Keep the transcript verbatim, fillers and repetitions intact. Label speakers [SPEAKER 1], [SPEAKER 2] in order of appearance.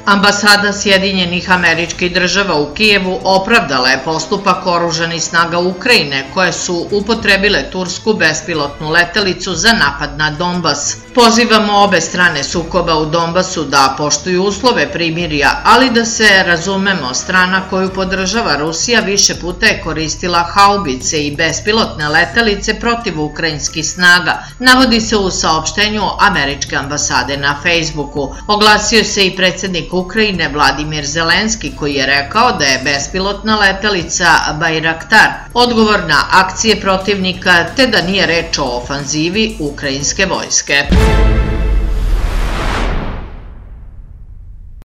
[SPEAKER 1] Ambasada Sjedinjenih Američkih Država u Kijevu opravdala je postupak oružanih snaga Ukrajine koje su upotrebile tursku bespilotnu letelicu za napad na Donbas. Pozivamo obe strane sukoba u Donbasu da poštuju uslove primirja, ali da se razumemo, strana koju podržava Rusija više puta je koristila haubice i bespilotne letelice protiv ukrajinskih snaga, navodi se u saopštenju američke ambasade na Facebooku. Oglasio se i predsjednik Ukrajine Vladimir Zelenski koji je rekao da je bespilotna letelica Bajraktar odgovor na akcije protivnika te da nije reč o ofanzivi ukrajinske vojske.